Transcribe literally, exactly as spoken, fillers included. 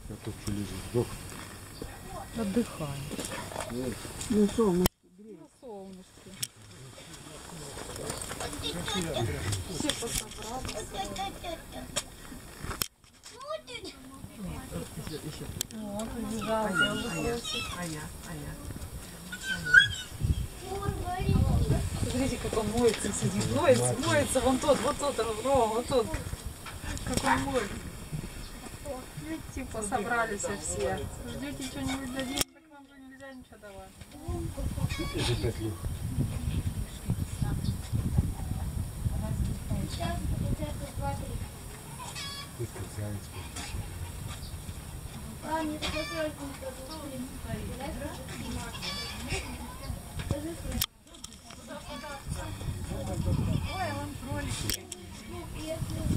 Я тут что лежит, сдох. Отдыхаем. Ну солнышко. На солнышке. Все пособрали. Вот, убежал. А я, а я, а я, а я. Смотрите, как он моется, сидит. Моется, моется. Вон тот, вот тот, Рома, вот тот. Как он моется. Видите, пособрались все. Ждете что-нибудь дадим, так вам же нельзя ничего давать. Это петлю. Ты специалист. А, не специалист. Ой, вон кролики.